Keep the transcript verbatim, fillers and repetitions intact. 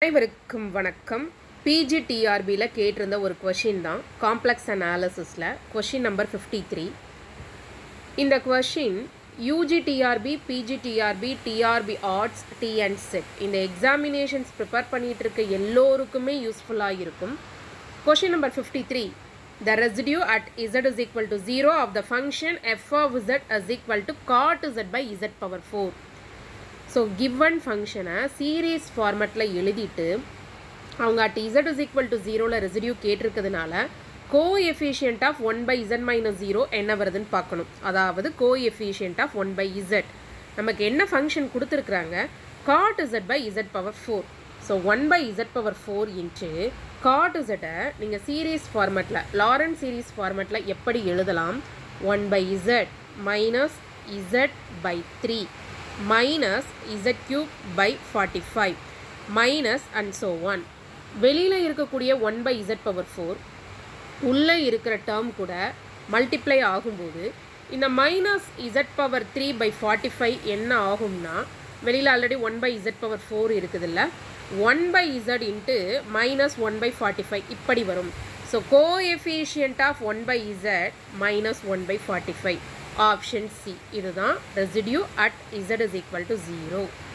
அனைவருக்கும் வணக்கம். P G T R B ல கேட்டிருந்த ஒரு கொஷின் தான் காம்ப்ளெக்ஸ் அனாலிசிஸ்ல கொஷின் நம்பர் fifty-three. இந்த question U G T R B P G T R B T R B Arts T N S E T இந்த examinations prepare பண்ணிட்டு இருக்க எல்லோருக்குமே யூஸ்ஃபுல்லாக இருக்கும். Question number fifty-three. The residue at z is equal to zero of the function f of z is equal to cot z by z power four. So given function series formatல எழுதிட்டு அவங்க at z is equal to zero ல residue கேட்டிருக்கிறதுனால coefficient of one by z minus zero என்ன வருதுன்னு பார்க்கணும். அதாவது coefficient of one by z நமக்கு என்ன ஃபங்க்ஷன் கொடுத்துருக்குறாங்க, cot z by z power four. So one by z power four into cot z நீங்கள் series formatல Lorentz series formatல எப்படி எழுதலாம், one by z minus z by three minus z cube by forty-five minus and so on. வெளியில் இருக்கக்கூடிய one by z power four உள்ளே இருக்கிற term கூட multiply ஆகும்போது இந்த minus z power three by forty-five என்ன ஆகும்னா, வெளியில் already one by z power four இருக்குதுல்ல, one by z into minus one by forty-five இப்படி வரும். So coefficient of one by z minus one by forty-five. Option C இதுதான் residue at z is equal to zero.